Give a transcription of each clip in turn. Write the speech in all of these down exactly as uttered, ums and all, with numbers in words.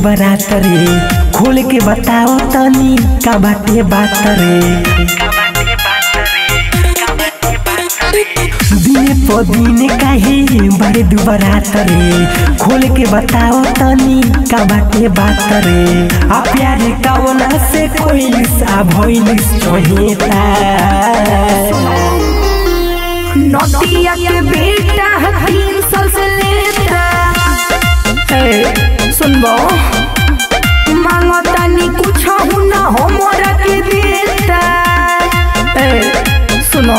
दुबरात रे, खोल के बताओ तनी का बाटे बात रे। दिने प दिन काहे बड़े दुबरात रे, खोल के बताओ तनी का बाटे बात रे। आ प्यार कवना से कोई सा भइल चहेता, नोटिया के बेटा तीन साल से लेता। ए सुनबो मांगो तनी कुछ ना हमरा के देता। ए सुनो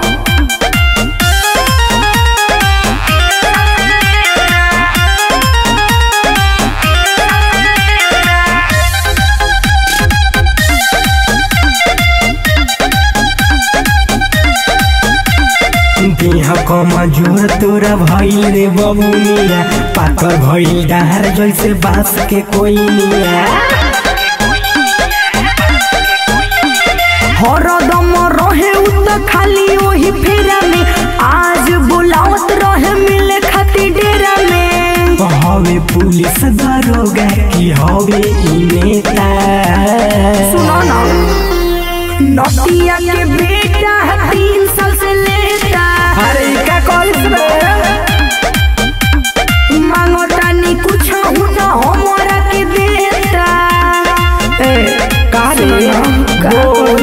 देह कमजोर तोरा भइल रे बबुनिया, पातर भइल डाहर जैसे बांस के कोई निया। हरदम रहे उत खाली वही फेरा में, आज बुलावत रहे मिले खातिर डेरा में। हवे पुलिस दरोगा की हवे ई नेता, सुनो ना नोटिया के बेटा तीन साल से लेता। अरे का कॉलेज में मांगो तनी कुछ ना हमरा के देता। ए का रे बोल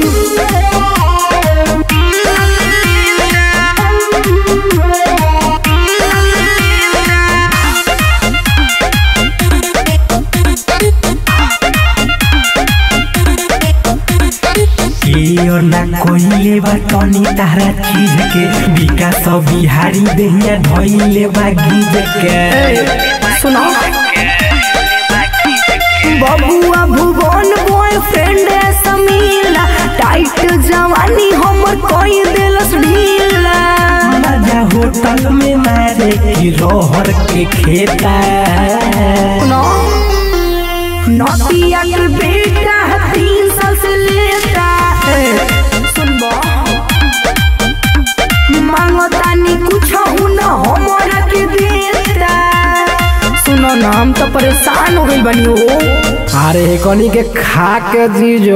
और ना कोइले बा तनी तारा चीज के, विकास बिहारी देहिया धइले बा गीज के। सुनो बबुआ भुवन बॉयफ्रेंड समीला, टाइट जवानी हमर कोई दिलस ढीला। मजा होटल में मारे की रोहर के खेता, सुनो नोटिया के बेटा तीन साल से लेता। सुनबो मांगो तानी कुछ ना हमरा के देता। सुनो ना हम तो परेशान हो गइल बनी हो। अरे कनी के खा के जीजो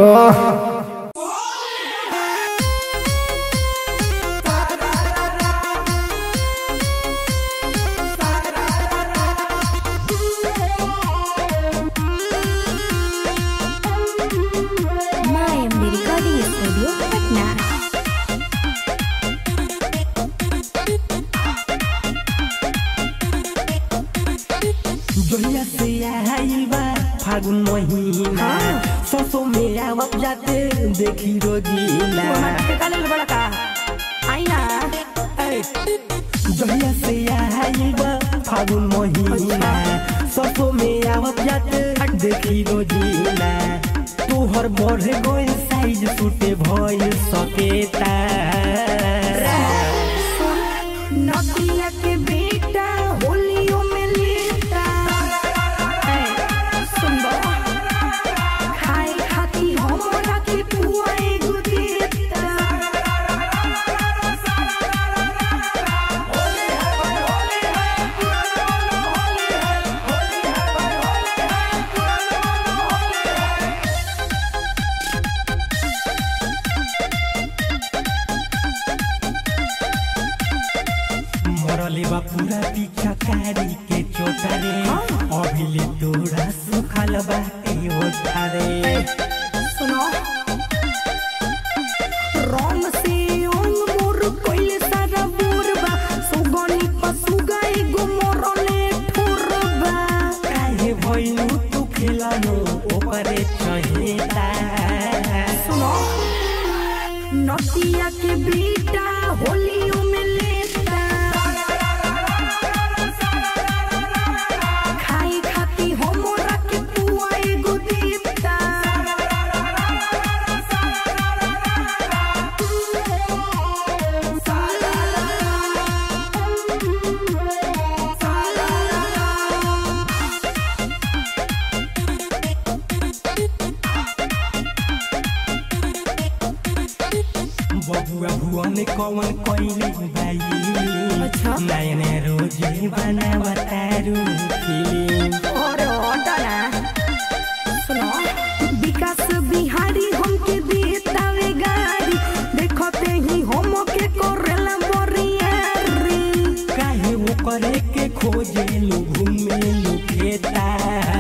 जोहिया से आइल बा फागुन महीना, ससो में आवत जाते देखी रोजीला। जोहिया से आइल बा फागुन महीना, ससो में आवत जाते देखी रोजीला। तोहर बढ़े गोल साइज सूटे भइल सकेता। नोटिया के बेटा होलियो में लेता। सुनबो खाए खाती हमरा के पुआ एगो देता। मरले बा पूरा पीछा कारी के चोटरे, अभिले तोरा सुखल बाटे ओठारे। सुनो रंग से अंग मोर कोइले सारा बुरबा, सुगनी पसुगा एगो मोरले ठुरबा। काहे भइलु तू खेलानो ओपरे चहेता। सुनो नोटिया के बेटा होलियो में लेता। खाई खाती हमरा के पुआ एगो देता। बबुआ भुवन कौन कोइले बाई, नयने रोजे बनावतारू फिल्म। हटा ना सुनो विकास बिहारी हमके देतावे गाड़ी देखते ही हम के करेला बरियारी काहे वो करे के खोजे लो घूमे लो खेता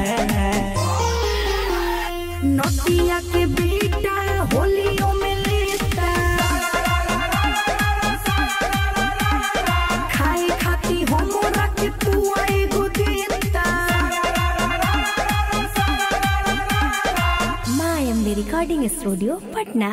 नतिया के बेटा होलियों में लेता खाए खाती हमरा के पुआ एगो देता मायम रिकॉर्डिंग स्टूडियो पटना।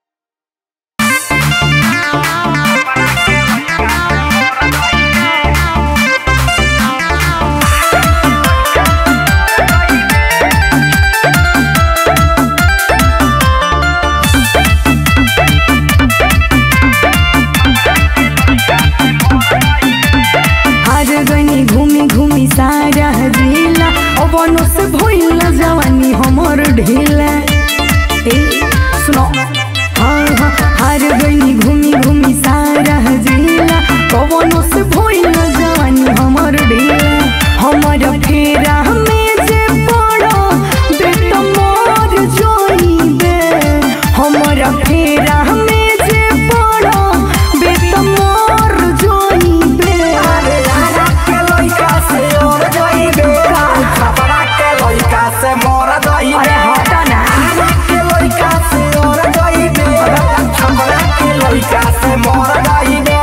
घूमी घूमी सारा जिला अवनो से भइला जवानी हमर ढीला सुनो हाँ हाँ हार गई घूमी घूमी सारा जिला अवनो से भइला जवानी हमर ढीला हमर फेरा में जे पड़ो बेट मोर जोइबे हमर फेरा में जे पड़ो बेट मोर जोइबे से मोरा दई अरे हटा ना के लइका से और दई दे छपरा के लइका से मोरा दई दे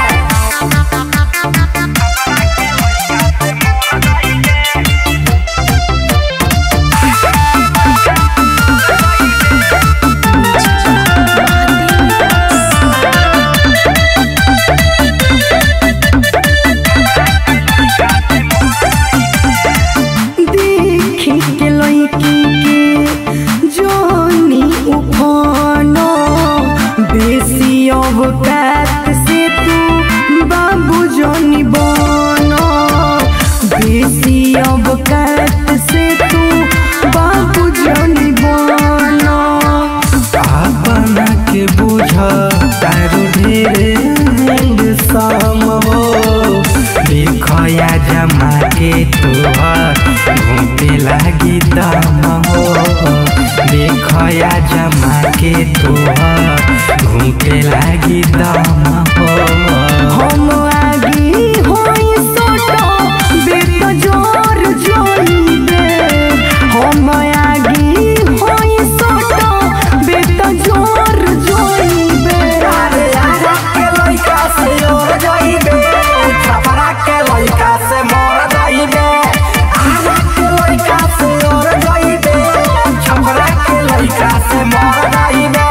अवकात से तू बाबू जोनी बनो बेसी अवकात से तू बाबू जोनी बनो अपना के बुझा तारो ढेरे सम हो देखया जमा के तोहर घूमते लागी दम हो देखया जमा के तोहर घूमते लागी दम हो हम आगी होई सोटो बेट जोर जोइबे हम आगी होई सोटो बेट जोर जोइबे अरे आरा के लइका से और जाइबे छपरा के लइका से मोर जाइबे आरा के लइका से और जाइबे छपरा के लइका से मोर जाइबे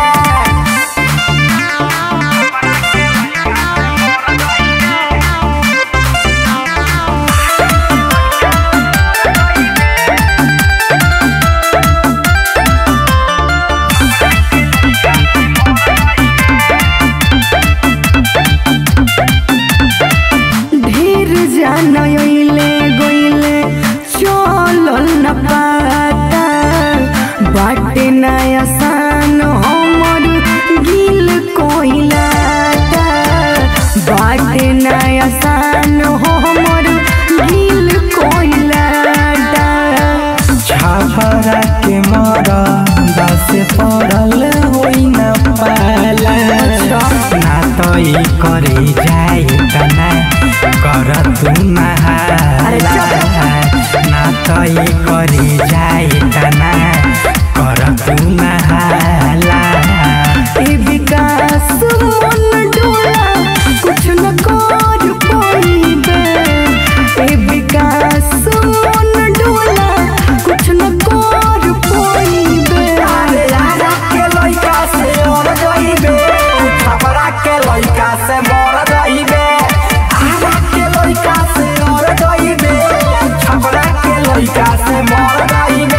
जानले गइले चलल न पाता बाटे नया सान हमर गिल कोइलाता बाटे नया सान हमर गिल कोइलाता छपरा के मरा दस पड़ल होई न पाला ना तो ई करे जाए तना कर तू नहाला ना तो ये करे जाए तना कर तू नहाला ए विकास मन डोला कुछ न कर पाइबे ए विकास मन डोला कुछ न कर पाइबे अरे आरा के लइका से और जाइबे छपरा के लइका से मोर जाइबे आरा के लइका से और जाइबे छपरा के लइका से मोर जाइबे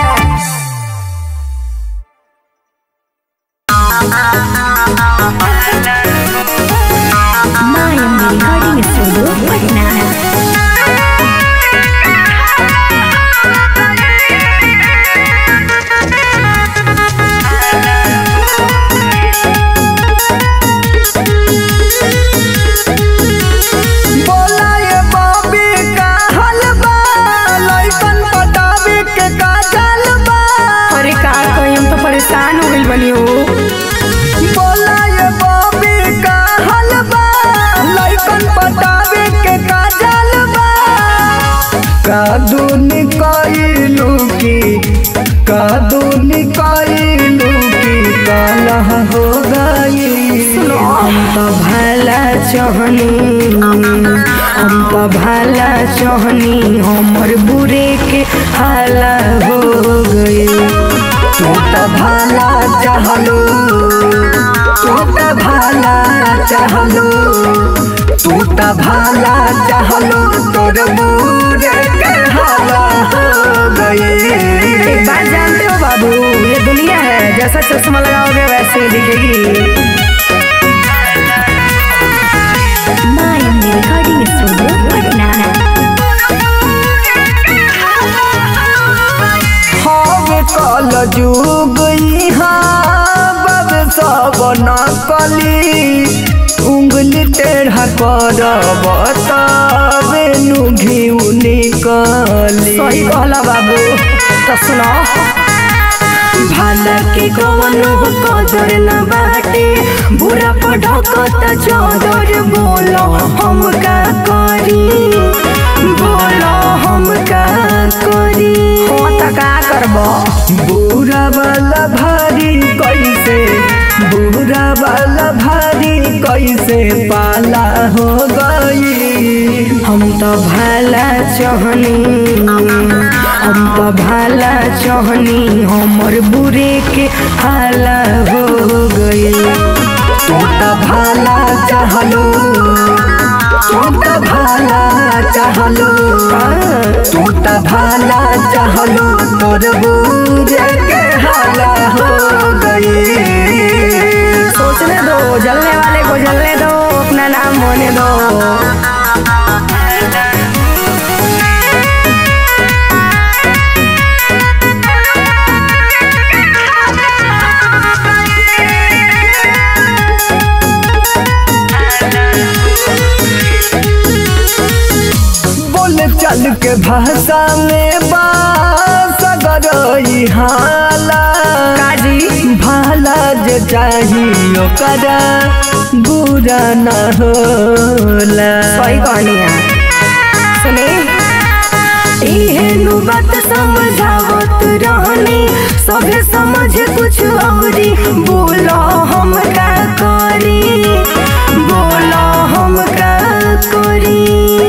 मायम रिकॉर्डिंग स्टूडियो पटना। बोला ये बाबी का हलवा लइकन पटावी हाला हो गई। हम तो भला चाहनी हम तो भला चाहनी हमर बुरे के हाला हो गई। तू तो भला चाहलो तू तो भला चाहलो तू तो भला चाहलो तोर बुरे के हाला हो गई। एक बात जानते हो बाबू, ये दुनिया है, जैसा चश्मा लगाओगे वैसे ही दिखेगी। कल जुग बब सब नकली उंगली टेढ़ा कर बतावे नु घिउ निकली। सही कहला बाबू। तो सुनो, भाला के कवनो कदर न बाटे, बुरा पढ़कत चौदर। बोलो हम का करी बोलो हम का करी हो त का करबो। बुरा वाला भारी कैसे बुरा वाला भारी कैसे पाला हो गई। हम तो भला चाहनी हम तो भला चाहनी हमर बुरे के हाला हो गई। तू तो भला चाहलो तू तो भला चाहलो तू तो भला चाहलो तोर बुरे के हाला हो गई। सोचने दो, जलने वाले को जलने दो, अपना नाम होने दो। चल के भाषा में बासगरई हाला काजी भाला जे चाहिए करा बुरा न होला। सही कहानिया सुने, इहे नु बात समझावत रहनी, सभे समझे कुछ औरी। बोलो हम का करी बोलो हम का करी।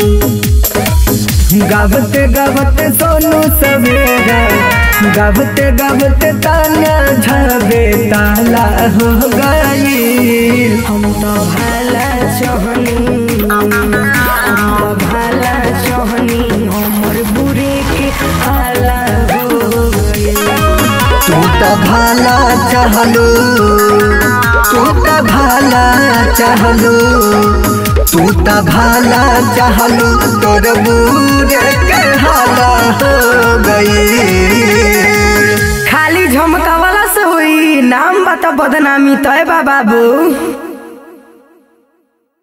गावते गावते सोनू सवेरा गावते गावते ताना झबे ताला हो गई। हम तो भला चाहनी हम तो भला चाहनी हमर बुरे के हाला हो गई। तू तो भला चाहलो तू तो भला चाहलो तू तो भला चाहलो तोर बुरे के हाला हो गई। खाली झमका वाला से हुई नाम बता बदनामी तय बाबू।